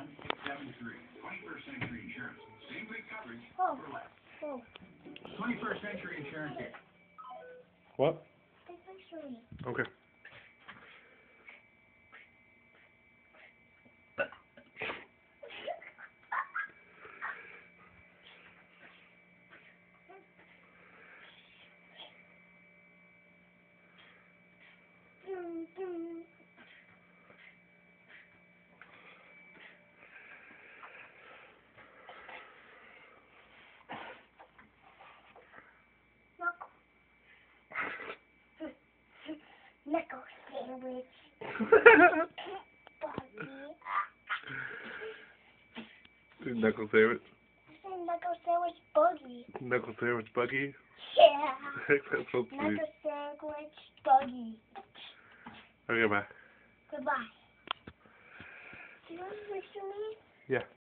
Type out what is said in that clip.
1673. 21st Century Insurance. Same big coverage Oh. for less. Oh. 21st Century Insurance here. What? Take a picture of me. Okay. Knuckle sandwich. Knuckle sandwich. I said knuckle sandwich buggy. Knuckle sandwich buggy. Yeah. That's so sweet. Knuckle sandwich buggy. Okay, bye. Goodbye. Do you want to picture me? Yeah.